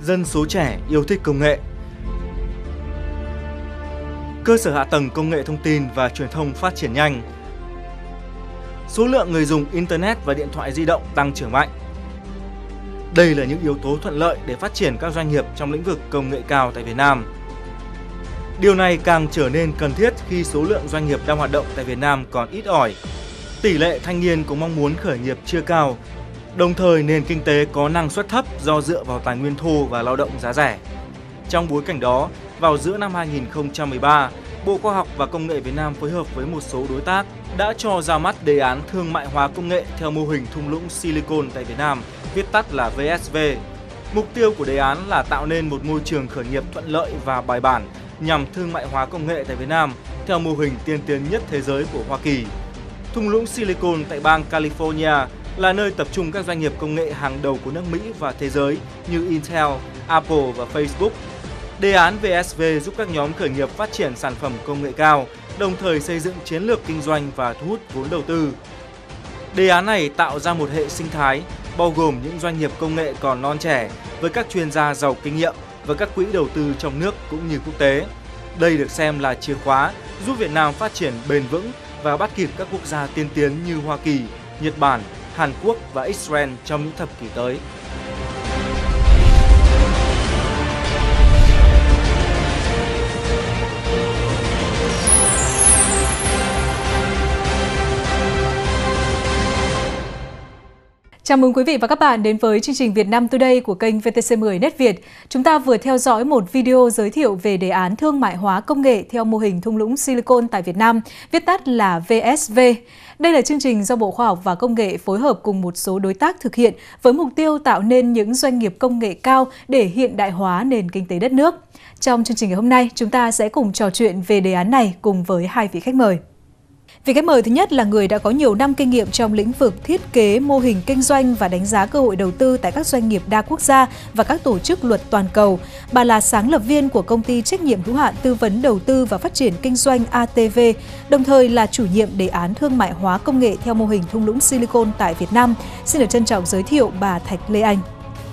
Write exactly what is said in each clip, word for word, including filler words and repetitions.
dân số trẻ yêu thích công nghệ. Cơ sở hạ tầng công nghệ thông tin và truyền thông phát triển nhanh. Số lượng người dùng Internet và điện thoại di động tăng trưởng mạnh. Đây là những yếu tố thuận lợi để phát triển các doanh nghiệp trong lĩnh vực công nghệ cao tại Việt Nam. Điều này càng trở nên cần thiết khi số lượng doanh nghiệp đang hoạt động tại Việt Nam còn ít ỏi. Tỷ lệ thanh niên có mong muốn khởi nghiệp chưa cao, đồng thời nền kinh tế có năng suất thấp do dựa vào tài nguyên thô và lao động giá rẻ. Trong bối cảnh đó, vào giữa năm hai nghìn không trăm mười ba, Bộ Khoa học và Công nghệ Việt Nam phối hợp với một số đối tác đã cho ra mắt đề án thương mại hóa công nghệ theo mô hình thung lũng Silicon tại Việt Nam, viết tắt là vê ét vê. Mục tiêu của đề án là tạo nên một môi trường khởi nghiệp thuận lợi và bài bản nhằm thương mại hóa công nghệ tại Việt Nam theo mô hình tiên tiến nhất thế giới của Hoa Kỳ. Thung lũng Silicon tại bang California là nơi tập trung các doanh nghiệp công nghệ hàng đầu của nước Mỹ và thế giới như Intel, Apple và Facebook. Đề án vê ét vê giúp các nhóm khởi nghiệp phát triển sản phẩm công nghệ cao, đồng thời xây dựng chiến lược kinh doanh và thu hút vốn đầu tư. Đề án này tạo ra một hệ sinh thái bao gồm những doanh nghiệp công nghệ còn non trẻ với các chuyên gia giàu kinh nghiệm và các quỹ đầu tư trong nước cũng như quốc tế. Đây được xem là chìa khóa giúp Việt Nam phát triển bền vững và bắt kịp các quốc gia tiên tiến như Hoa Kỳ, Nhật Bản, Hàn Quốc và Israel trong những thập kỷ tới. Chào mừng quý vị và các bạn đến với chương trình Việt Nam Today của kênh vê tê xê mười Net Việt. Chúng ta vừa theo dõi một video giới thiệu về đề án thương mại hóa công nghệ theo mô hình thung lũng Silicon tại Việt Nam, viết tắt là vê ét vê. Đây là chương trình do Bộ Khoa học và Công nghệ phối hợp cùng một số đối tác thực hiện với mục tiêu tạo nên những doanh nghiệp công nghệ cao để hiện đại hóa nền kinh tế đất nước. Trong chương trình ngày hôm nay, chúng ta sẽ cùng trò chuyện về đề án này cùng với hai vị khách mời. Vị khách mời thứ nhất là người đã có nhiều năm kinh nghiệm trong lĩnh vực thiết kế, mô hình kinh doanh và đánh giá cơ hội đầu tư tại các doanh nghiệp đa quốc gia và các tổ chức luật toàn cầu. Bà là sáng lập viên của công ty trách nhiệm hữu hạn tư vấn đầu tư và phát triển kinh doanh a tê vê, đồng thời là chủ nhiệm đề án thương mại hóa công nghệ theo mô hình thung lũng Silicon tại Việt Nam. Xin được trân trọng giới thiệu bà Thạch Lê Anh.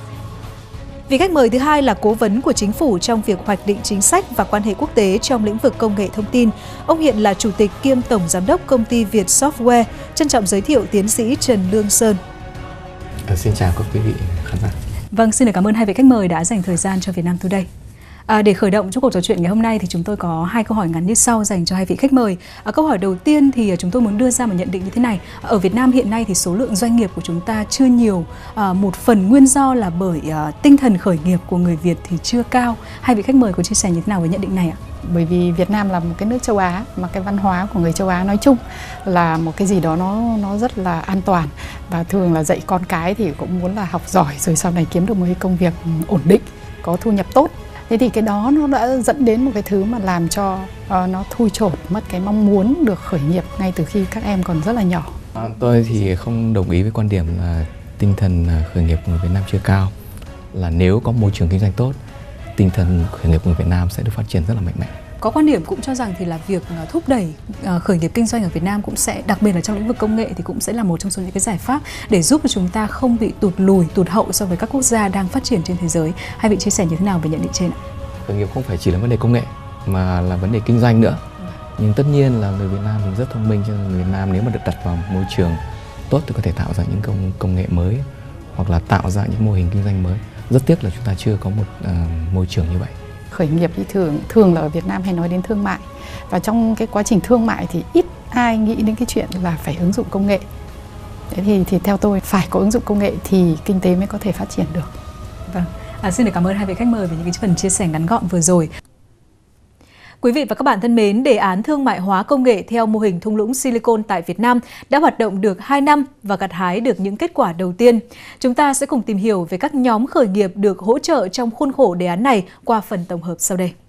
Vị khách mời thứ hai là cố vấn của chính phủ trong việc hoạch định chính sách và quan hệ quốc tế trong lĩnh vực công nghệ thông tin. Ông hiện là chủ tịch kiêm tổng giám đốc công ty Việt Software. Trân trọng giới thiệu tiến sĩ Trần Lương Sơn. À, xin chào các quý vị khán giả. Vâng, xin được cảm ơn hai vị khách mời đã dành thời gian cho Việt Nam Today. À, để khởi động cho cuộc trò chuyện ngày hôm nay thì chúng tôi có hai câu hỏi ngắn như sau dành cho hai vị khách mời. À, câu hỏi đầu tiên thì chúng tôi muốn đưa ra một nhận định như thế này. Ở Việt Nam hiện nay thì số lượng doanh nghiệp của chúng ta chưa nhiều. À, một phần nguyên do là bởi à, tinh thần khởi nghiệp của người Việt thì chưa cao. Hai vị khách mời có chia sẻ như thế nào với nhận định này ạ? Bởi vì Việt Nam là một cái nước châu Á mà cái văn hóa của người châu Á nói chung là một cái gì đó nó nó rất là an toàn, và thường là dạy con cái thì cũng muốn là học giỏi rồi sau này kiếm được một cái công việc ổn định, có thu nhập tốt. Thế thì cái đó nó đã dẫn đến một cái thứ mà làm cho uh, nó thui chột mất cái mong muốn được khởi nghiệp ngay từ khi các em còn rất là nhỏ. À, tôi thì không đồng ý với quan điểm là tinh thần khởi nghiệp của người Việt Nam chưa cao. Là nếu có môi trường kinh doanh tốt, tinh thần khởi nghiệp của người Việt Nam sẽ được phát triển rất là mạnh mẽ. Có quan điểm cũng cho rằng thì là việc thúc đẩy khởi nghiệp kinh doanh ở Việt Nam cũng sẽ, đặc biệt là trong lĩnh vực công nghệ thì cũng sẽ là một trong số những cái giải pháp để giúp cho chúng ta không bị tụt lùi, tụt hậu so với các quốc gia đang phát triển trên thế giới. Hai vị chia sẻ như thế nào về nhận định trên ạ? Khởi nghiệp không phải chỉ là vấn đề công nghệ mà là vấn đề kinh doanh nữa. Nhưng tất nhiên là người Việt Nam mình rất thông minh, cho nên người Việt Nam nếu mà được đặt vào môi trường tốt thì có thể tạo ra những công công nghệ mới hoặc là tạo ra những mô hình kinh doanh mới. Rất tiếc là chúng ta chưa có một uh, môi trường như vậy. Khởi nghiệp thì thường thường là ở Việt Nam hay nói đến thương mại, và trong cái quá trình thương mại thì ít ai nghĩ đến cái chuyện là phải ứng dụng công nghệ. Thế thì thì theo tôi phải có ứng dụng công nghệ thì kinh tế mới có thể phát triển được. Vâng, à, xin được cảm ơn hai vị khách mời về những cái phần chia sẻ ngắn gọn vừa rồi. Quý vị và các bạn thân mến, đề án thương mại hóa công nghệ theo mô hình thung lũng Silicon tại Việt Nam đã hoạt động được hai năm và gặt hái được những kết quả đầu tiên. Chúng ta sẽ cùng tìm hiểu về các nhóm khởi nghiệp được hỗ trợ trong khuôn khổ đề án này qua phần tổng hợp sau đây.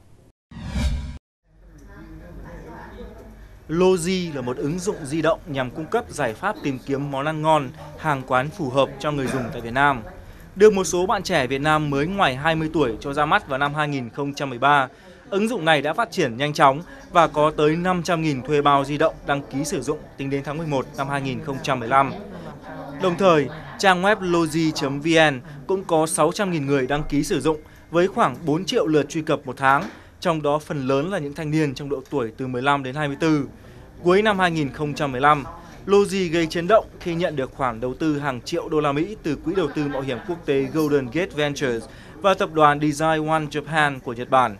Logi là một ứng dụng di động nhằm cung cấp giải pháp tìm kiếm món ăn ngon, hàng quán phù hợp cho người dùng tại Việt Nam. Được một số bạn trẻ Việt Nam mới ngoài hai mươi tuổi cho ra mắt vào năm hai nghìn không trăm mười ba, ứng dụng này đã phát triển nhanh chóng và có tới năm trăm nghìn thuê bao di động đăng ký sử dụng tính đến tháng mười một năm hai nghìn không trăm mười lăm. Đồng thời, trang web logi chấm vn cũng có sáu trăm nghìn người đăng ký sử dụng với khoảng bốn triệu lượt truy cập một tháng, trong đó phần lớn là những thanh niên trong độ tuổi từ mười lăm đến hai mươi tư. Cuối năm hai nghìn không trăm mười lăm, Logi gây chấn động khi nhận được khoản đầu tư hàng triệu đô la Mỹ từ quỹ đầu tư mạo hiểm quốc tế Golden Gate Ventures và tập đoàn Design One Japan của Nhật Bản.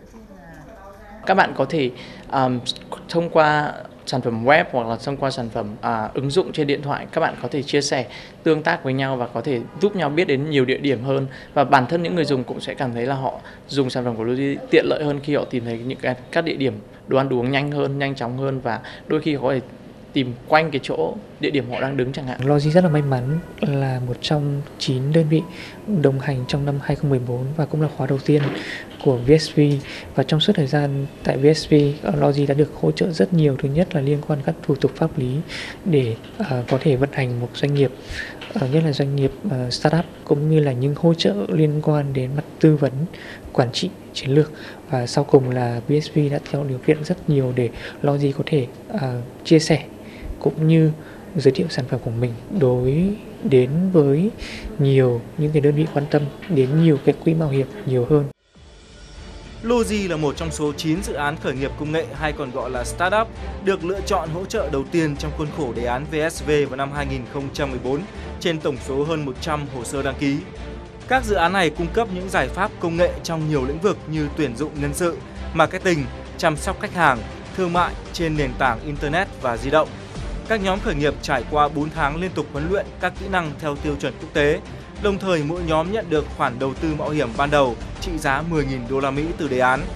Các bạn có thể um, thông qua sản phẩm web hoặc là thông qua sản phẩm à, ứng dụng trên điện thoại, các bạn có thể chia sẻ, tương tác với nhau và có thể giúp nhau biết đến nhiều địa điểm hơn, và bản thân những người dùng cũng sẽ cảm thấy là họ dùng sản phẩm của Logi tiện lợi hơn khi họ tìm thấy những cái các địa điểm đồ ăn uống nhanh hơn, nhanh chóng hơn, và đôi khi có thể tìm quanh cái chỗ địa điểm họ đang đứng chẳng hạn. Logi rất là may mắn là một trong chín đơn vị đồng hành trong năm hai không một bốn và cũng là khóa đầu tiên của vê ét vê, và trong suốt thời gian tại vê ét vê, Logi đã được hỗ trợ rất nhiều. Thứ nhất là liên quan các thủ tục pháp lý để uh, có thể vận hành một doanh nghiệp, uh, nhất là doanh nghiệp uh, startup, cũng như là những hỗ trợ liên quan đến mặt tư vấn, quản trị, chiến lược, và sau cùng là vê ét vê đã tạo điều kiện rất nhiều để Logi có thể uh, chia sẻ cũng như giới thiệu sản phẩm của mình đối đến với nhiều những cái đơn vị quan tâm, đến nhiều cái quỹ mạo hiểm nhiều hơn. Logi là một trong số chín dự án khởi nghiệp công nghệ hay còn gọi là startup được lựa chọn hỗ trợ đầu tiên trong khuôn khổ đề án vê ét vê vào năm hai nghìn không trăm mười bốn trên tổng số hơn một trăm hồ sơ đăng ký. Các dự án này cung cấp những giải pháp công nghệ trong nhiều lĩnh vực như tuyển dụng nhân sự, marketing, chăm sóc khách hàng, thương mại trên nền tảng Internet và di động. Các nhóm khởi nghiệp trải qua bốn tháng liên tục huấn luyện các kỹ năng theo tiêu chuẩn quốc tế. Đồng thời mỗi nhóm nhận được khoản đầu tư mạo hiểm ban đầu trị giá mười nghìn đô la Mỹ từ đề án.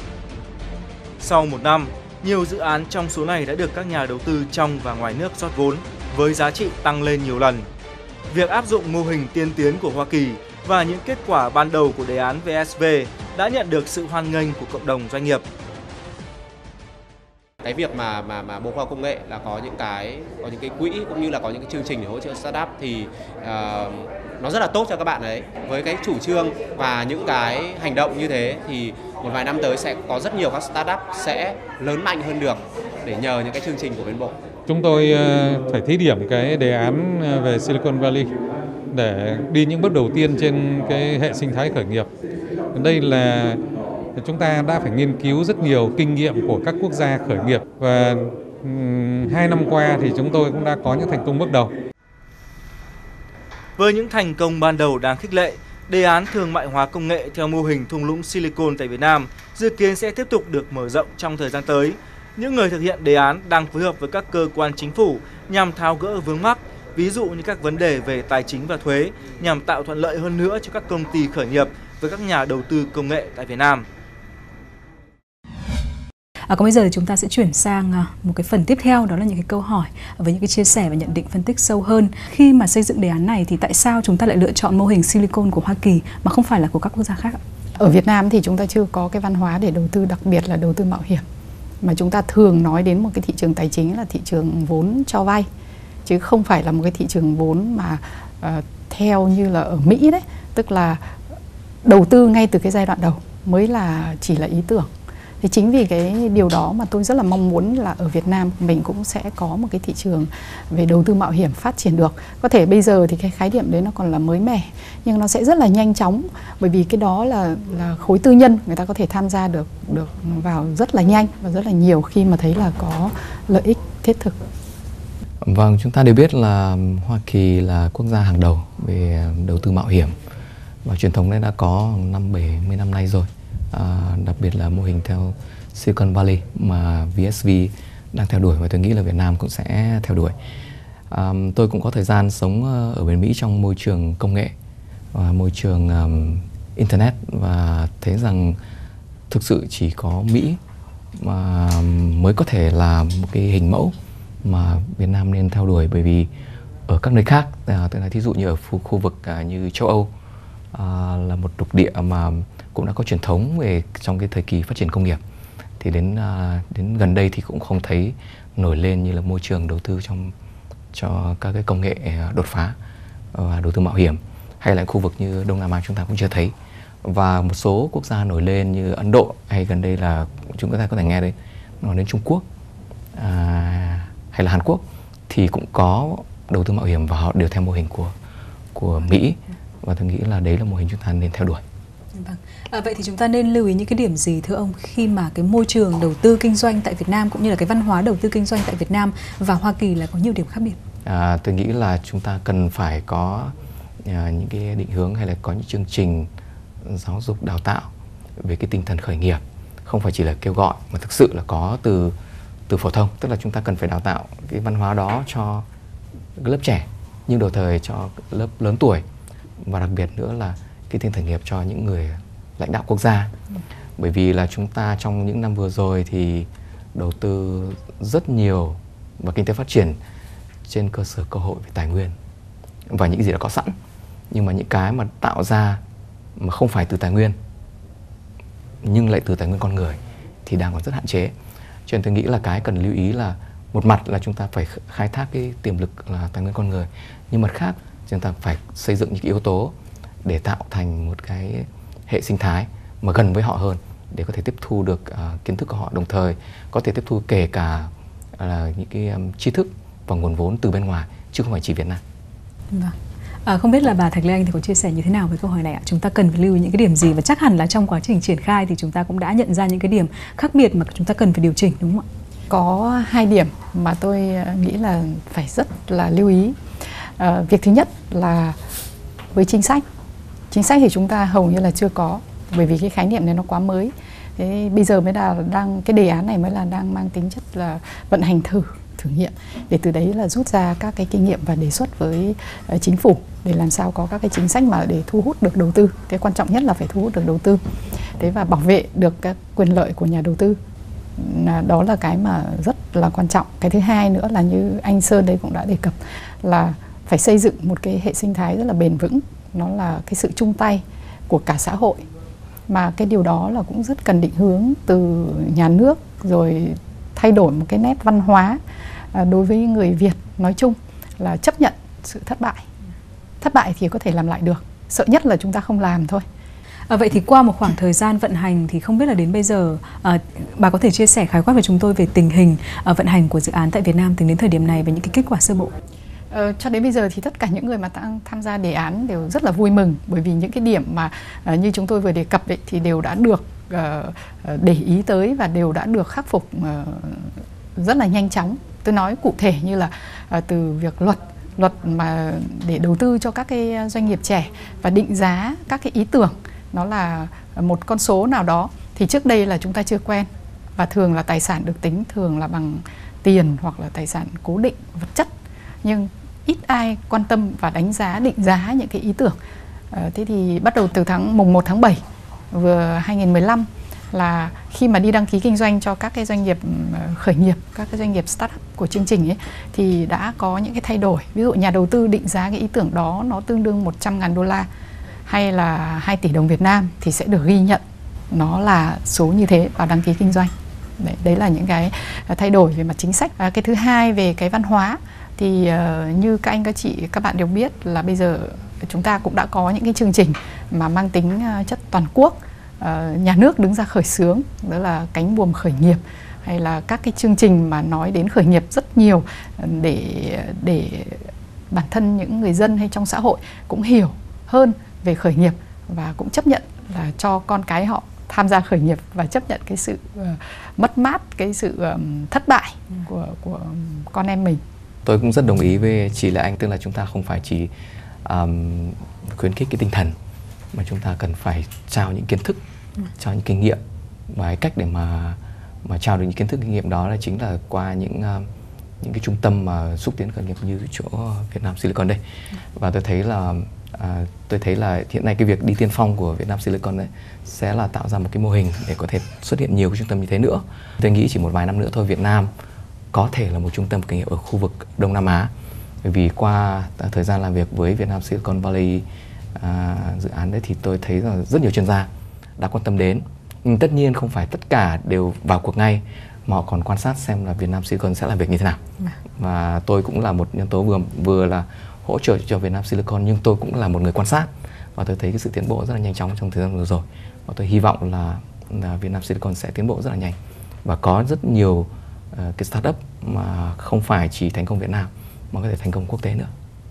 Sau một năm, nhiều dự án trong số này đã được các nhà đầu tư trong và ngoài nước rót vốn với giá trị tăng lên nhiều lần. Việc áp dụng mô hình tiên tiến của Hoa Kỳ và những kết quả ban đầu của đề án vê ét vê đã nhận được sự hoan nghênh của cộng đồng doanh nghiệp. Cái việc mà mà mà Bộ Khoa học Công nghệ là có những cái có những cái quỹ cũng như là có những cái chương trình để hỗ trợ startup thì uh, nó rất là tốt cho các bạn ấy. Với cái chủ trương và những cái hành động như thế thì một vài năm tới sẽ có rất nhiều các startup sẽ lớn mạnh hơn được để nhờ những cái chương trình của bên Bộ. Chúng tôi uh, phải thí điểm cái đề án về Silicon Valley để đi những bước đầu tiên trên cái hệ sinh thái khởi nghiệp. Đây là chúng ta đã phải nghiên cứu rất nhiều kinh nghiệm của các quốc gia khởi nghiệp, và um, hai năm qua thì chúng tôi cũng đã có những thành công bước đầu. Với những thành công ban đầu đáng khích lệ, đề án thương mại hóa công nghệ theo mô hình thung lũng Silicon tại Việt Nam dự kiến sẽ tiếp tục được mở rộng trong thời gian tới. Những người thực hiện đề án đang phối hợp với các cơ quan chính phủ nhằm tháo gỡ vướng mắc, ví dụ như các vấn đề về tài chính và thuế, nhằm tạo thuận lợi hơn nữa cho các công ty khởi nghiệp với các nhà đầu tư công nghệ tại Việt Nam. À, còn bây giờ thì chúng ta sẽ chuyển sang một cái phần tiếp theo, đó là những cái câu hỏi với những cái chia sẻ và nhận định phân tích sâu hơn. Khi mà xây dựng đề án này thì tại sao chúng ta lại lựa chọn mô hình Silicon của Hoa Kỳ mà không phải là của các quốc gia khác ạ? Ở Việt Nam thì chúng ta chưa có cái văn hóa để đầu tư, đặc biệt là đầu tư mạo hiểm. Mà chúng ta thường nói đến một cái thị trường tài chính là thị trường vốn cho vay, chứ không phải là một cái thị trường vốn mà uh, theo như là ở Mỹ đấy, tức là đầu tư ngay từ cái giai đoạn đầu mới là chỉ là ý tưởng. Thì chính vì cái điều đó mà tôi rất là mong muốn là ở Việt Nam mình cũng sẽ có một cái thị trường về đầu tư mạo hiểm phát triển được. Có thể bây giờ thì cái khái niệm đấy nó còn là mới mẻ, nhưng nó sẽ rất là nhanh chóng, bởi vì cái đó là là khối tư nhân, người ta có thể tham gia được được vào rất là nhanh và rất là nhiều khi mà thấy là có lợi ích thiết thực. Vâng, chúng ta đều biết là Hoa Kỳ là quốc gia hàng đầu về đầu tư mạo hiểm, và truyền thống này đã có năm bảy mươi năm nay rồi. À, đặc biệt là mô hình theo Silicon Valley mà vê ét vê đang theo đuổi, và tôi nghĩ là Việt Nam cũng sẽ theo đuổi. À, tôi cũng có thời gian sống ở bên Mỹ trong môi trường công nghệ và môi trường um, Internet, và thấy rằng thực sự chỉ có Mỹ mà mới có thể là một cái hình mẫu mà Việt Nam nên theo đuổi, bởi vì ở các nơi khác, à, tức là thí dụ như ở khu, khu vực à, như châu Âu à, là một lục địa mà cũng đã có truyền thống về trong cái thời kỳ phát triển công nghiệp, thì đến à, đến gần đây thì cũng không thấy nổi lên như là môi trường đầu tư trong cho các cái công nghệ đột phá và đầu tư mạo hiểm, hay là khu vực như Đông Nam Á chúng ta cũng chưa thấy. Và một số quốc gia nổi lên như Ấn Độ, hay gần đây là chúng ta có thể nghe đấy, nói đến Trung Quốc à, hay là Hàn Quốc, thì cũng có đầu tư mạo hiểm và họ đều theo mô hình của của Mỹ, và tôi nghĩ là đấy là mô hình chúng ta nên theo đuổi. Vâng. À, vậy thì chúng ta nên lưu ý những cái điểm gì thưa ông khi mà cái môi trường đầu tư kinh doanh tại Việt Nam cũng như là cái văn hóa đầu tư kinh doanh tại Việt Nam và Hoa Kỳ là có nhiều điểm khác biệt? À, tôi nghĩ là chúng ta cần phải có à, những cái định hướng hay là có những chương trình giáo dục đào tạo về cái tinh thần khởi nghiệp, không phải chỉ là kêu gọi mà thực sự là có từ từ phổ thông, tức là chúng ta cần phải đào tạo cái văn hóa đó cho lớp trẻ nhưng đồng thời cho lớp lớn tuổi, và đặc biệt nữa là cái tinh thần khởi nghiệp cho những người lãnh đạo quốc gia. Bởi vì là chúng ta trong những năm vừa rồi thì đầu tư rất nhiều vào kinh tế phát triển trên cơ sở cơ hội về tài nguyên và những gì đã có sẵn, nhưng mà những cái mà tạo ra mà không phải từ tài nguyên nhưng lại từ tài nguyên con người thì đang còn rất hạn chế. Cho nên tôi nghĩ là cái cần lưu ý là một mặt là chúng ta phải khai thác cái tiềm lực là tài nguyên con người, nhưng mặt khác chúng ta phải xây dựng những cái yếu tố để tạo thành một cái hệ sinh thái mà gần với họ hơn để có thể tiếp thu được uh, kiến thức của họ, đồng thời có thể tiếp thu kể cả uh, những cái um, tri thức và nguồn vốn từ bên ngoài chứ không phải chỉ Việt Nam. Vâng. À, không biết là bà Thạch Lê Anh thì có chia sẻ như thế nào với câu hỏi này ạ? Chúng ta cần phải lưu ý những cái điểm gì, và chắc hẳn là trong quá trình triển khai thì chúng ta cũng đã nhận ra những cái điểm khác biệt mà chúng ta cần phải điều chỉnh, đúng không ạ? Có hai điểm mà tôi nghĩ là phải rất là lưu ý. À, việc thứ nhất là với chính sách. Chính sách thì chúng ta hầu như là chưa có, bởi vì cái khái niệm này nó quá mới. Thế bây giờ mới là đang cái đề án này mới là đang mang tính chất là vận hành thử, thử nghiệm, để từ đấy là rút ra các cái kinh nghiệm và đề xuất với uh, chính phủ để làm sao có các cái chính sách mà để thu hút được đầu tư. Cái quan trọng nhất là phải thu hút được đầu tư. Thế và bảo vệ được các quyền lợi của nhà đầu tư. Đó là cái mà rất là quan trọng. Cái thứ hai nữa là như anh Sơn đấy cũng đã đề cập là phải xây dựng một cái hệ sinh thái rất là bền vững. Nó là cái sự chung tay của cả xã hội, mà cái điều đó là cũng rất cần định hướng từ nhà nước, rồi thay đổi một cái nét văn hóa đối với người Việt nói chung là chấp nhận sự thất bại. Thất bại thì có thể làm lại được, sợ nhất là chúng ta không làm thôi. À, vậy thì qua một khoảng thời gian vận hành thì không biết là đến bây giờ à, bà có thể chia sẻ khái quát với chúng tôi về tình hình à, vận hành của dự án tại Việt Nam tính đến thời điểm này và những cái kết quả sơ bộ? Ờ, cho đến bây giờ thì tất cả những người mà đang tham gia đề án đều rất là vui mừng, bởi vì những cái điểm mà uh, như chúng tôi vừa đề cập ấy, thì đều đã được uh, để ý tới và đều đã được khắc phục uh, rất là nhanh chóng. Tôi nói cụ thể như là uh, từ việc luật luật mà để đầu tư cho các cái doanh nghiệp trẻ và định giá các cái ý tưởng nó là một con số nào đó, thì trước đây là chúng ta chưa quen, và thường là tài sản được tính thường là bằng tiền hoặc là tài sản cố định vật chất, nhưng ít ai quan tâm và đánh giá, định giá những cái ý tưởng. À, thế thì bắt đầu từ tháng mùng một tháng bảy vừa hai nghìn không trăm mười lăm là khi mà đi đăng ký kinh doanh cho các cái doanh nghiệp khởi nghiệp, các cái doanh nghiệp startup của chương trình ấy, thì đã có những cái thay đổi. Ví dụ nhà đầu tư định giá cái ý tưởng đó nó tương đương một trăm ngàn đô la hay là hai tỷ đồng Việt Nam thì sẽ được ghi nhận nó là số như thế vào đăng ký kinh doanh. Đấy, đấy là những cái thay đổi về mặt chính sách. À, cái thứ hai về cái văn hóa thì uh, như các anh các chị các bạn đều biết là bây giờ chúng ta cũng đã có những cái chương trình mà mang tính uh, chất toàn quốc. Uh, nhà nước đứng ra khởi xướng, đó là cánh buồm khởi nghiệp, hay là các cái chương trình mà nói đến khởi nghiệp rất nhiều để để bản thân những người dân hay trong xã hội cũng hiểu hơn về khởi nghiệp và cũng chấp nhận là cho con cái họ tham gia khởi nghiệp và chấp nhận cái sự uh, mất mát, cái sự um, thất bại của của con em mình. Tôi cũng rất đồng ý với chị Lê Anh, tức là chúng ta không phải chỉ um, khuyến khích cái tinh thần, mà chúng ta cần phải trao những kiến thức, ừ. trao những kinh nghiệm, và cái cách để mà mà trao được những kiến thức kinh nghiệm đó là chính là qua những uh, những cái trung tâm mà xúc tiến khởi nghiệp như chỗ Việt Nam Silicon đây. Và tôi thấy là uh, tôi thấy là hiện nay cái việc đi tiên phong của Việt Nam Silicon đấy sẽ là tạo ra một cái mô hình để có thể xuất hiện nhiều cái trung tâm như thế nữa. Tôi nghĩ chỉ một vài năm nữa thôi, Việt Nam có thể là một trung tâm khởi nghiệp ở khu vực Đông Nam Á. Bởi vì qua thời gian làm việc với Việt Nam Silicon Valley à, dự án đấy thì tôi thấy là rất nhiều chuyên gia đã quan tâm đến. Nhưng tất nhiên không phải tất cả đều vào cuộc ngay, mà họ còn quan sát xem là Việt Nam Silicon sẽ làm việc như thế nào. Và tôi cũng là một nhân tố vừa vừa là hỗ trợ cho Việt Nam Silicon, nhưng tôi cũng là một người quan sát, và tôi thấy cái sự tiến bộ rất là nhanh chóng trong thời gian vừa rồi. Và tôi hy vọng là, là Việt Nam Silicon sẽ tiến bộ rất là nhanh và có rất nhiều uh, cái startup mà không phải chỉ thành công Việt Nam mà có thể thành công quốc tế nữa.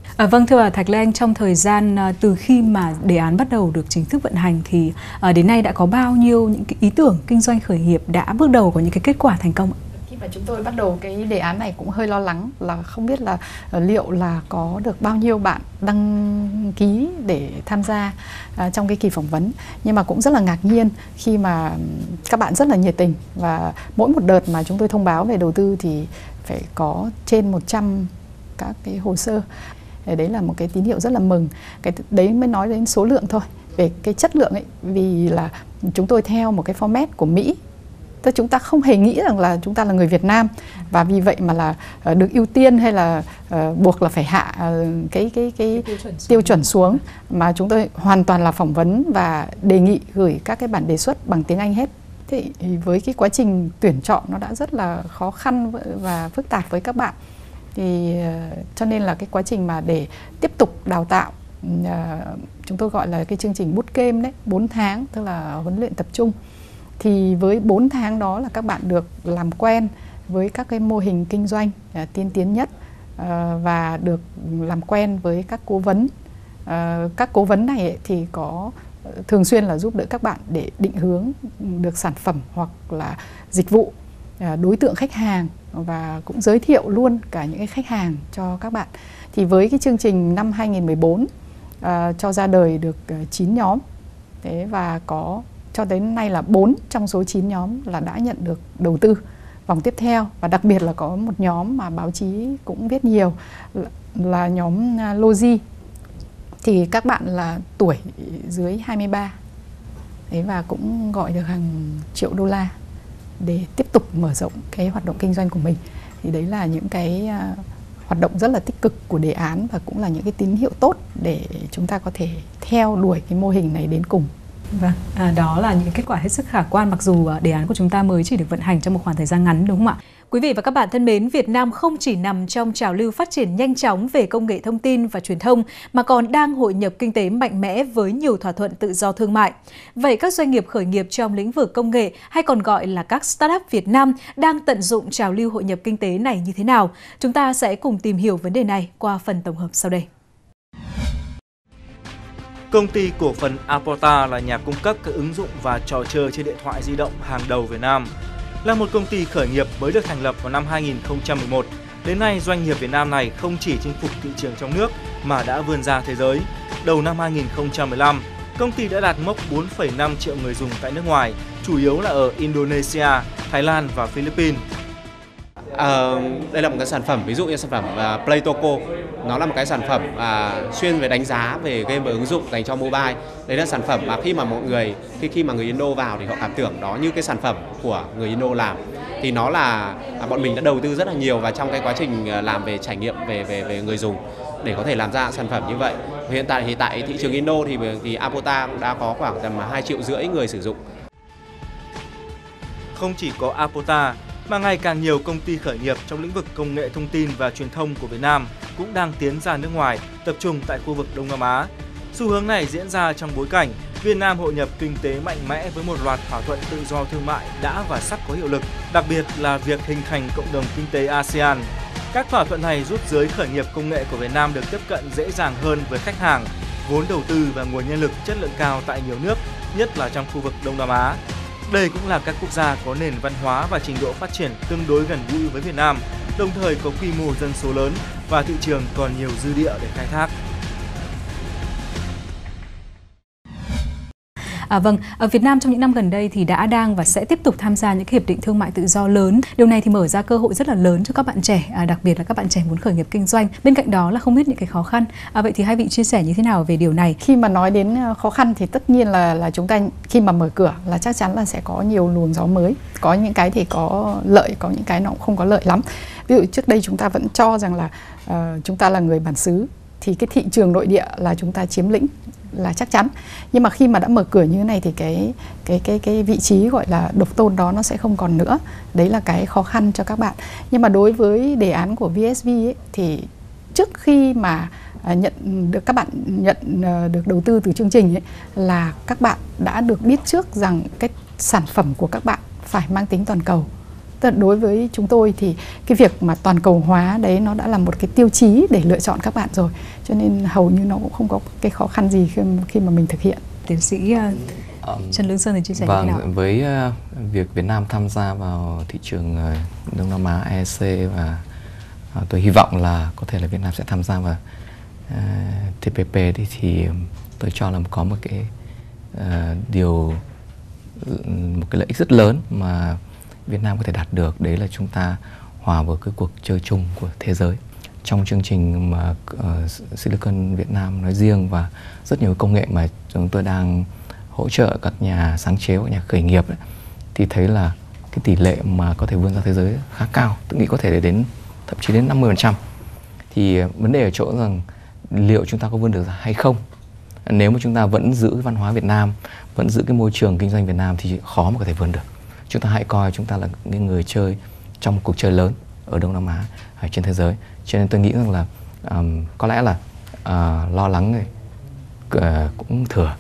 À, vâng, thưa bà Thạch Lê Anh, trong thời gian à, từ khi mà đề án bắt đầu được chính thức vận hành thì à, đến nay đã có bao nhiêu những cái ý tưởng kinh doanh khởi nghiệp đã bước đầu có những cái kết quả thành công ạ? Khi mà chúng tôi bắt đầu cái đề án này cũng hơi lo lắng là không biết là uh, liệu là có được bao nhiêu bạn đăng ký để tham gia uh, trong cái kỳ phỏng vấn. Nhưng mà cũng rất là ngạc nhiên khi mà các bạn rất là nhiệt tình, và mỗi một đợt mà chúng tôi thông báo về đầu tư thì phải có trên một trăm các cái hồ sơ. Đấy là một cái tín hiệu rất là mừng. Cái đấy mới nói đến số lượng thôi. Về cái chất lượng ấy, vì là chúng tôi theo một cái format của Mỹ. Tức chúng ta không hề nghĩ rằng là chúng ta là người Việt Nam, và vì vậy mà là uh, được ưu tiên hay là uh, buộc là phải hạ uh, cái cái cái, cái tiêu, chuẩn tiêu chuẩn xuống, mà chúng tôi hoàn toàn là phỏng vấn và đề nghị gửi các cái bản đề xuất bằng tiếng Anh hết. Thì với cái quá trình tuyển chọn nó đã rất là khó khăn và phức tạp với các bạn. Thì uh, cho nên là cái quá trình mà để tiếp tục đào tạo, uh, chúng tôi gọi là cái chương trình bootcamp đấy, bốn tháng, tức là huấn luyện tập trung. Thì với bốn tháng đó là các bạn được làm quen với các cái mô hình kinh doanh uh, tiên tiến nhất, uh, và được làm quen với các cố vấn. Uh, các cố vấn này ấy, thì có uh, thường xuyên là giúp đỡ các bạn để định hướng được sản phẩm hoặc là dịch vụ, uh, đối tượng khách hàng, và cũng giới thiệu luôn cả những cái khách hàng cho các bạn. Thì với cái chương trình năm hai nghìn mười bốn uh, cho ra đời được uh, chín nhóm. Thế và có cho đến nay là bốn trong số chín nhóm là đã nhận được đầu tư vòng tiếp theo, và đặc biệt là có một nhóm mà báo chí cũng viết nhiều là, là nhóm Logi. Thì các bạn là tuổi dưới hai mươi ba. Đấy, và cũng gọi được hàng triệu đô la để tiếp tục mở rộng cái hoạt động kinh doanh của mình. Thì đấy là những cái uh, hoạt động rất là tích cực của đề án, và cũng là những cái tín hiệu tốt để chúng ta có thể theo đuổi cái mô hình này đến cùng. Vâng, à, đó là những kết quả hết sức khả quan, mặc dù đề án của chúng ta mới chỉ được vận hành trong một khoảng thời gian ngắn, đúng không ạ? Quý vị và các bạn thân mến, Việt Nam không chỉ nằm trong trào lưu phát triển nhanh chóng về công nghệ thông tin và truyền thông, mà còn đang hội nhập kinh tế mạnh mẽ với nhiều thỏa thuận tự do thương mại. Vậy các doanh nghiệp khởi nghiệp trong lĩnh vực công nghệ, hay còn gọi là các startup Việt Nam, đang tận dụng trào lưu hội nhập kinh tế này như thế nào? Chúng ta sẽ cùng tìm hiểu vấn đề này qua phần tổng hợp sau đây. Công ty cổ phần Aporta là nhà cung cấp các ứng dụng và trò chơi trên điện thoại di động hàng đầu Việt Nam. Là một công ty khởi nghiệp mới được thành lập vào năm hai nghìn không trăm mười một. Đến nay, doanh nghiệp Việt Nam này không chỉ chinh phục thị trường trong nước mà đã vươn ra thế giới. Đầu năm hai nghìn không trăm mười lăm, công ty đã đạt mốc bốn phẩy năm triệu người dùng tại nước ngoài, chủ yếu là ở Indonesia, Thái Lan và Philippines. À, đây là một cái sản phẩm, ví dụ như sản phẩm uh, Playtoco, nó là một cái sản phẩm uh, chuyên về đánh giá về game và ứng dụng dành cho mobile. Đấy là sản phẩm mà khi mà mọi người khi khi mà người Indo vào thì họ cảm tưởng đó như cái sản phẩm của người Indo làm. Thì nó là uh, bọn mình đã đầu tư rất là nhiều vào trong cái quá trình uh, làm về trải nghiệm về về về người dùng để có thể làm ra sản phẩm như vậy. Hiện tại thì tại thị trường Indo thì thì Aporta cũng đã có khoảng tầm hai triệu rưỡi người sử dụng. Không chỉ có Aporta, mà ngày càng nhiều công ty khởi nghiệp trong lĩnh vực công nghệ thông tin và truyền thông của Việt Nam cũng đang tiến ra nước ngoài, tập trung tại khu vực Đông Nam Á. Xu hướng này diễn ra trong bối cảnh Việt Nam hội nhập kinh tế mạnh mẽ với một loạt thỏa thuận tự do thương mại đã và sắp có hiệu lực, đặc biệt là việc hình thành cộng đồng kinh tế a sê an. Các thỏa thuận này giúp giới khởi nghiệp công nghệ của Việt Nam được tiếp cận dễ dàng hơn với khách hàng, vốn đầu tư và nguồn nhân lực chất lượng cao tại nhiều nước, nhất là trong khu vực Đông Nam Á. Đây cũng là các quốc gia có nền văn hóa và trình độ phát triển tương đối gần gũi với Việt Nam, đồng thời có quy mô dân số lớn và thị trường còn nhiều dư địa để khai thác. À, vâng, ở Việt Nam trong những năm gần đây thì đã đang và sẽ tiếp tục tham gia những hiệp định thương mại tự do lớn. Điều này thì mở ra cơ hội rất là lớn cho các bạn trẻ, à, đặc biệt là các bạn trẻ muốn khởi nghiệp kinh doanh. Bên cạnh đó là không biết những cái khó khăn. À, vậy thì hai vị chia sẻ như thế nào về điều này? Khi mà nói đến khó khăn thì tất nhiên là là chúng ta khi mà mở cửa là chắc chắn là sẽ có nhiều luồng gió mới. Có những cái thì có lợi, có những cái nó cũng không có lợi lắm. Ví dụ trước đây chúng ta vẫn cho rằng là uh, chúng ta là người bản xứ, thì cái thị trường nội địa là chúng ta chiếm lĩnh là chắc chắn. Nhưng mà khi mà đã mở cửa như thế này thì cái cái cái cái vị trí gọi là độc tôn đó nó sẽ không còn nữa. Đấy là cái khó khăn cho các bạn. Nhưng mà đối với đề án của vê ét vê ấy, thì trước khi mà nhận được các bạn nhận được đầu tư từ chương trình ấy, là các bạn đã được biết trước rằng cái sản phẩm của các bạn phải mang tính toàn cầu. Tức là đối với chúng tôi thì cái việc mà toàn cầu hóa đấy nó đã là một cái tiêu chí để lựa chọn các bạn rồi, cho nên hầu như nó cũng không có cái khó khăn gì khi, khi mà mình thực hiện. Tiến sĩ uh, um, Trần Lương Sơn thì chia sẻ vâng, như thế nào? Với uh, việc Việt Nam tham gia vào thị trường uh, Đông Nam Á e xê và uh, tôi hy vọng là có thể là Việt Nam sẽ tham gia vào uh, tê pê pê thì, thì tôi cho là có một cái uh, điều một cái lợi ích rất lớn mà Việt Nam có thể đạt được, đấy là chúng ta hòa vào cái cuộc chơi chung của thế giới. Trong chương trình mà uh, Silicon Việt Nam nói riêng và rất nhiều công nghệ mà chúng tôi đang hỗ trợ các nhà sáng chế, các nhà khởi nghiệp ấy, thì thấy là cái tỷ lệ mà có thể vươn ra thế giới khá cao, tôi nghĩ có thể đến thậm chí đến năm mươi phần trăm. Thì vấn đề ở chỗ rằng liệu chúng ta có vươn được ra hay không. Nếu mà chúng ta vẫn giữ cái văn hóa Việt Nam, vẫn giữ cái môi trường kinh doanh Việt Nam thì khó mà có thể vươn được. Chúng ta hãy coi chúng ta là những người chơi trong một cuộc chơi lớn ở Đông Nam Á, ở trên thế giới. Cho nên tôi nghĩ rằng là um, có lẽ là uh, lo lắng này uh, cũng thừa.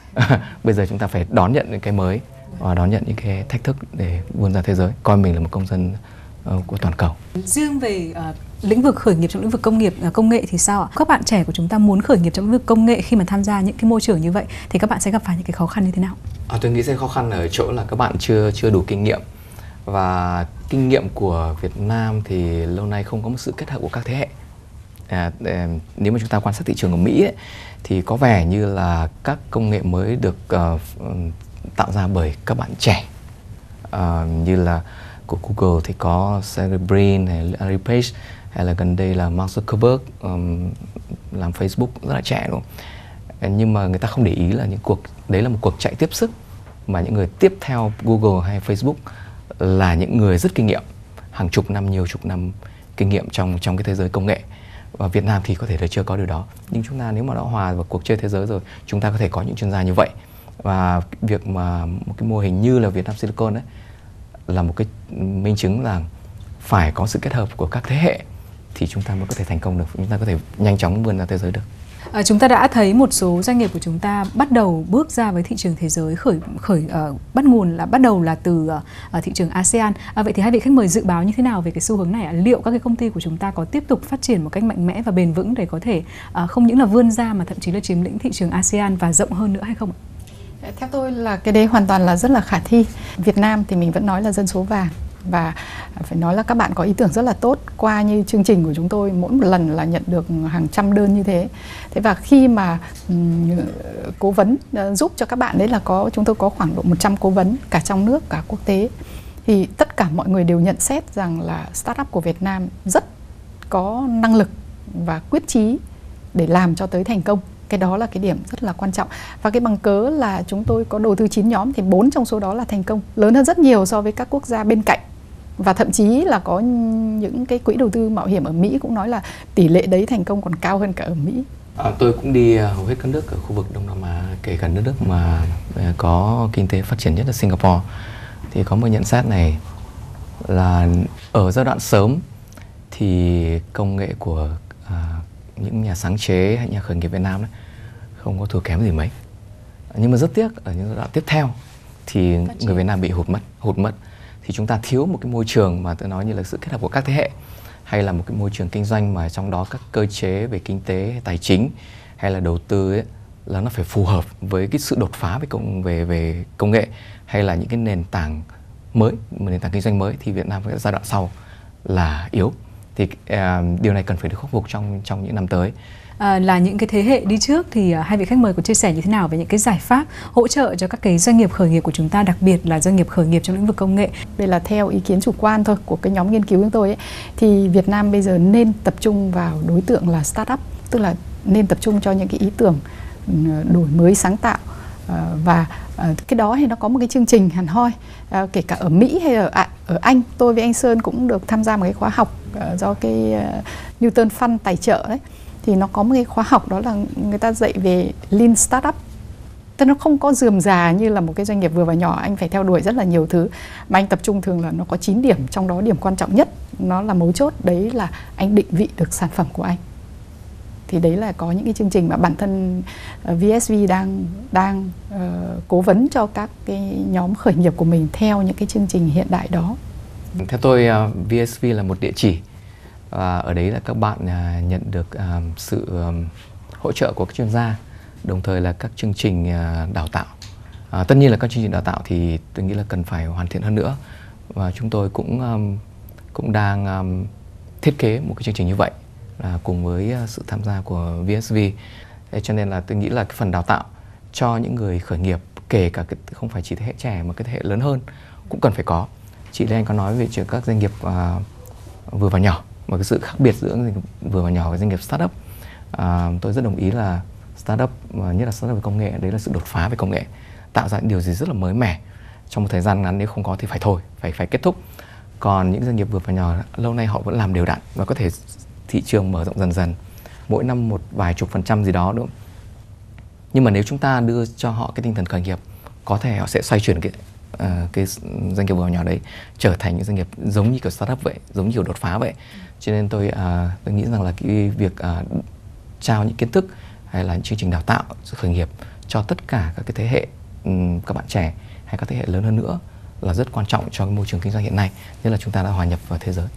Bây giờ chúng ta phải đón nhận những cái mới và đón nhận những cái thách thức để vươn ra thế giới, coi mình là một công dân uh, của toàn cầu. Riêng về uh, lĩnh vực khởi nghiệp trong lĩnh vực công nghiệp uh, công nghệ thì sao ạ? Các bạn trẻ của chúng ta muốn khởi nghiệp trong lĩnh vực công nghệ khi mà tham gia những cái môi trường như vậy thì các bạn sẽ gặp phải những cái khó khăn như thế nào? À, tôi nghĩ sẽ khó khăn ở chỗ là các bạn chưa chưa đủ kinh nghiệm, và kinh nghiệm của Việt Nam thì lâu nay không có một sự kết hợp của các thế hệ. À, để, nếu mà chúng ta quan sát thị trường ở Mỹ ấy, thì có vẻ như là các công nghệ mới được uh, tạo ra bởi các bạn trẻ, uh, như là của Google thì có Sergey Brin hay Larry Page, hay là gần đây là Mark Zuckerberg um, làm Facebook rất là trẻ đúng không? Nhưng mà người ta không để ý là những cuộc đấy là một cuộc chạy tiếp sức mà những người tiếp theo Google hay Facebook là những người rất kinh nghiệm, hàng chục năm, nhiều chục năm kinh nghiệm trong trong cái thế giới công nghệ. Và Việt Nam thì có thể là chưa có điều đó, nhưng chúng ta nếu mà đã hòa vào cuộc chơi thế giới rồi, chúng ta có thể có những chuyên gia như vậy. Và việc mà một cái mô hình như là Việt Nam Silicon ấy là một cái minh chứng là phải có sự kết hợp của các thế hệ thì chúng ta mới có thể thành công được, chúng ta có thể nhanh chóng vươn ra thế giới được. À, chúng ta đã thấy một số doanh nghiệp của chúng ta bắt đầu bước ra với thị trường thế giới, khởi khởi uh, bắt nguồn là bắt đầu là từ uh, thị trường a sê an. À, vậy thì hai vị khách mời dự báo như thế nào về cái xu hướng này ạ? Liệu các cái công ty của chúng ta có tiếp tục phát triển một cách mạnh mẽ và bền vững để có thể uh, không những là vươn ra mà thậm chí là chiếm lĩnh thị trường a sê an và rộng hơn nữa hay không ạ? Theo tôi là cái đấy hoàn toàn là rất là khả thi. Việt Nam thì mình vẫn nói là dân số vàng, và phải nói là các bạn có ý tưởng rất là tốt. Qua như chương trình của chúng tôi mỗi một lần là nhận được hàng trăm đơn như thế. Thế và khi mà um, cố vấn uh, giúp cho các bạn đấy là có chúng tôi có khoảng độ một trăm cố vấn cả trong nước cả quốc tế, thì tất cả mọi người đều nhận xét rằng là startup của Việt Nam rất có năng lực và quyết chí để làm cho tới thành công. Cái đó là cái điểm rất là quan trọng. Và cái bằng cớ là chúng tôi có đầu tư chín nhóm thì bốn trong số đó là thành công, lớn hơn rất nhiều so với các quốc gia bên cạnh. Và thậm chí là có những cái quỹ đầu tư mạo hiểm ở Mỹ cũng nói là tỷ lệ đấy thành công còn cao hơn cả ở Mỹ. À, tôi cũng đi hầu hết các nước ở khu vực Đông Nam Á, kể cả nước nước mà có kinh tế phát triển nhất là Singapore. Thì có một nhận xét này là ở giai đoạn sớm thì công nghệ của à, những nhà sáng chế hay nhà khởi nghiệp Việt Nam ấy, không có thua kém gì mấy. Nhưng mà rất tiếc ở những giai đoạn tiếp theo thì người Việt Nam bị hụt mất, hụt mất. Thì chúng ta thiếu một cái môi trường mà tôi nói như là sự kết hợp của các thế hệ, hay là một cái môi trường kinh doanh mà trong đó các cơ chế về kinh tế, tài chính hay là đầu tư ấy, là nó phải phù hợp với cái sự đột phá về công về về công nghệ hay là những cái nền tảng mới, một nền tảng kinh doanh mới, thì Việt Nam giai đoạn sau là yếu. Thì uh, điều này cần phải được khắc phục trong trong những năm tới. À, là những cái thế hệ đi trước thì uh, hai vị khách mời có chia sẻ như thế nào về những cái giải pháp hỗ trợ cho các cái doanh nghiệp khởi nghiệp của chúng ta, đặc biệt là doanh nghiệp khởi nghiệp trong lĩnh vực công nghệ? Đây là theo ý kiến chủ quan thôi của cái nhóm nghiên cứu chúng tôi ấy, thì Việt Nam bây giờ nên tập trung vào đối tượng là startup, tức là nên tập trung cho những cái ý tưởng đổi mới sáng tạo. Uh, và uh, cái đó thì nó có một cái chương trình hẳn hoi, uh, kể cả ở Mỹ hay ở, à, ở Anh. Tôi với anh Sơn cũng được tham gia một cái khóa học uh, do cái uh, Newton Fund tài trợ đấy. Thì nó có một cái khóa học đó là người ta dạy về Lean Startup. Tức nó không có rườm rà như là một cái doanh nghiệp vừa và nhỏ, anh phải theo đuổi rất là nhiều thứ. Mà anh tập trung thường là nó có chín điểm, trong đó điểm quan trọng nhất, nó là mấu chốt, đấy là anh định vị được sản phẩm của anh. Thì đấy là có những cái chương trình mà bản thân uh, vê ét vê đang đang uh, cố vấn cho các cái nhóm khởi nghiệp của mình theo những cái chương trình hiện đại đó. Theo tôi, uh, vê ét vê là một địa chỉ và ở đấy là các bạn uh, nhận được uh, sự um, hỗ trợ của các chuyên gia, đồng thời là các chương trình uh, đào tạo. Uh, tất nhiên là các chương trình đào tạo thì tôi nghĩ là cần phải hoàn thiện hơn nữa, và chúng tôi cũng um, cũng đang um, thiết kế một cái chương trình như vậy là cùng với uh, sự tham gia của vê ét vê. Thế cho nên là tôi nghĩ là cái phần đào tạo cho những người khởi nghiệp, kể cả cái, không phải chỉ thế hệ trẻ mà cái thế hệ lớn hơn cũng cần phải có. Chị Lê Anh có nói về chuyện các doanh nghiệp uh, vừa và nhỏ, và cái sự khác biệt giữa doanh nghiệp vừa và nhỏ và doanh nghiệp startup. Uh, tôi rất đồng ý là startup, uh, nhất là startup về công nghệ, đấy là sự đột phá về công nghệ, tạo ra điều gì rất là mới mẻ trong một thời gian ngắn, nếu không có thì phải thôi, phải phải kết thúc. Còn những doanh nghiệp vừa và nhỏ lâu nay họ vẫn làm đều đặn và có thể thị trường mở rộng dần dần, mỗi năm một vài chục phần trăm gì đó, đúng không? Nhưng mà nếu chúng ta đưa cho họ cái tinh thần khởi nghiệp, có thể họ sẽ xoay chuyển cái uh, cái doanh nghiệp vừa và nhỏ đấy trở thành những doanh nghiệp giống như kiểu startup vậy, giống như kiểu đột phá vậy. Cho nên tôi uh, tôi nghĩ rằng là cái việc uh, trao những kiến thức hay là những chương trình đào tạo khởi nghiệp cho tất cả các cái thế hệ um, các bạn trẻ hay các thế hệ lớn hơn nữa là rất quan trọng cho cái môi trường kinh doanh hiện nay, nhất là chúng ta đã hòa nhập vào thế giới.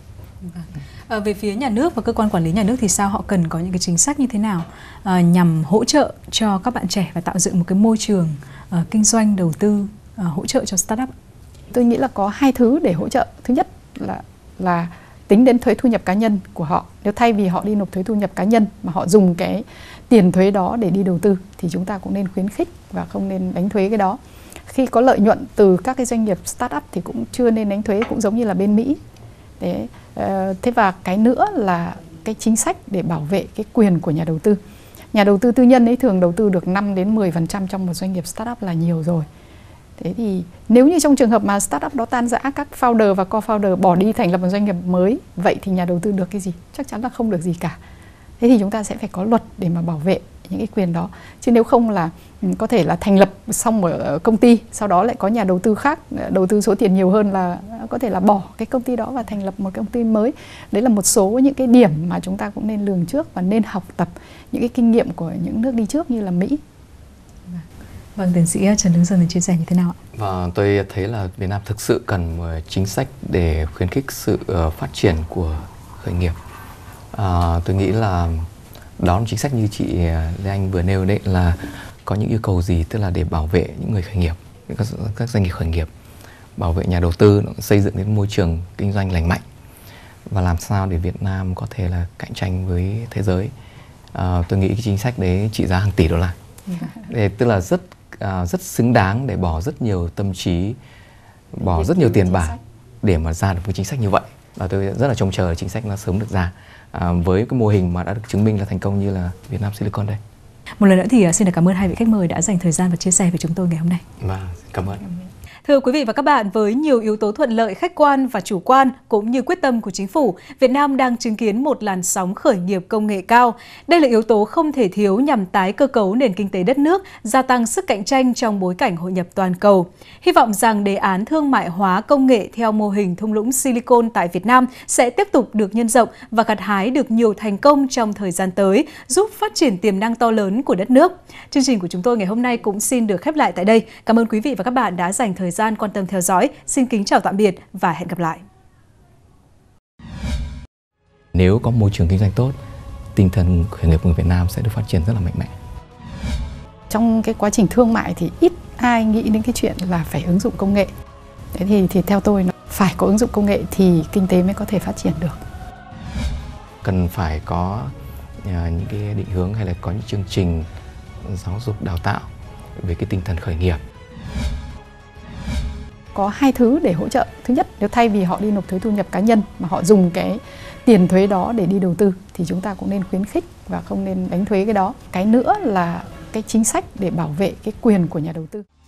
À, về phía nhà nước và cơ quan quản lý nhà nước thì sao, họ cần có những cái chính sách như thế nào à, nhằm hỗ trợ cho các bạn trẻ và tạo dựng một cái môi trường à, kinh doanh đầu tư à, hỗ trợ cho startup? Tôi nghĩ là có hai thứ để hỗ trợ. Thứ nhất là là tính đến thuế thu nhập cá nhân của họ. Nếu thay vì họ đi nộp thuế thu nhập cá nhân mà họ dùng cái tiền thuế đó để đi đầu tư thì chúng ta cũng nên khuyến khích và không nên đánh thuế cái đó. Khi có lợi nhuận từ các cái doanh nghiệp startup thì cũng chưa nên đánh thuế, cũng giống như là bên Mỹ. Đấy. Thế và cái nữa là cái chính sách để bảo vệ cái quyền của nhà đầu tư. Nhà đầu tư tư nhân ấy thường đầu tư được năm đến mười phần trăm trong một doanh nghiệp startup là nhiều rồi. Thế thì nếu như trong trường hợp mà startup đó tan rã, các founder và co-founder bỏ đi thành lập một doanh nghiệp mới, vậy thì nhà đầu tư được cái gì? Chắc chắn là không được gì cả. Thế thì chúng ta sẽ phải có luật để mà bảo vệ những cái quyền đó. Chứ nếu không là có thể là thành lập xong ở công ty, sau đó lại có nhà đầu tư khác đầu tư số tiền nhiều hơn, là có thể là bỏ cái công ty đó và thành lập một công ty mới. Đấy là một số những cái điểm mà chúng ta cũng nên lường trước và nên học tập những cái kinh nghiệm của những nước đi trước như là Mỹ. Vâng, tiến sĩ Trần Lương Sơn thì chia sẻ như thế nào ạ? Và tôi thấy là Việt Nam thực sự cần một chính sách để khuyến khích sự phát triển của khởi nghiệp. À, tôi nghĩ là đó là chính sách như chị Lê Anh vừa nêu đấy, là có những yêu cầu gì, tức là để bảo vệ những người khởi nghiệp, các, các doanh nghiệp khởi nghiệp, bảo vệ nhà đầu tư, xây dựng cái môi trường kinh doanh lành mạnh và làm sao để Việt Nam có thể là cạnh tranh với thế giới. À, tôi nghĩ cái chính sách đấy trị giá hàng tỷ đô la, để, tức là rất à, rất xứng đáng để bỏ rất nhiều tâm trí, bỏ rất nhiều tiền bạc để mà ra được một chính sách như vậy. Và tôi rất là trông chờ chính sách nó sớm được ra, à, với cái mô hình mà đã được chứng minh là thành công như là Việt Nam Silicon đây. Một lần nữa thì xin được cảm ơn hai vị khách mời đã dành thời gian và chia sẻ với chúng tôi ngày hôm nay. Vâng, cảm ơn. Thưa quý vị và các bạn, với nhiều yếu tố thuận lợi khách quan và chủ quan cũng như quyết tâm của chính phủ, Việt Nam đang chứng kiến một làn sóng khởi nghiệp công nghệ cao. Đây là yếu tố không thể thiếu nhằm tái cơ cấu nền kinh tế đất nước, gia tăng sức cạnh tranh trong bối cảnh hội nhập toàn cầu. Hy vọng rằng đề án thương mại hóa công nghệ theo mô hình thung lũng Silicon tại Việt Nam sẽ tiếp tục được nhân rộng và gặt hái được nhiều thành công trong thời gian tới, giúp phát triển tiềm năng to lớn của đất nước. Chương trình của chúng tôi ngày hôm nay cũng xin được khép lại tại đây. Cảm ơn quý vị và các bạn đã dành thời gian quan tâm theo dõi. Xin kính chào tạm biệt và hẹn gặp lại. Nếu có môi trường kinh doanh tốt, tinh thần khởi nghiệp của Việt Nam sẽ được phát triển rất là mạnh mẽ. Trong cái quá trình thương mại thì ít ai nghĩ đến cái chuyện là phải ứng dụng công nghệ. Thế thì, thì theo tôi, nó phải có ứng dụng công nghệ thì kinh tế mới có thể phát triển được. Cần phải có uh, những cái định hướng hay là có những chương trình giáo dục đào tạo về cái tinh thần khởi nghiệp. Có hai thứ để hỗ trợ. Thứ nhất, nếu thay vì họ đi nộp thuế thu nhập cá nhân mà họ dùng cái tiền thuế đó để đi đầu tư thì chúng ta cũng nên khuyến khích và không nên đánh thuế cái đó. Cái nữa là cái chính sách để bảo vệ cái quyền của nhà đầu tư.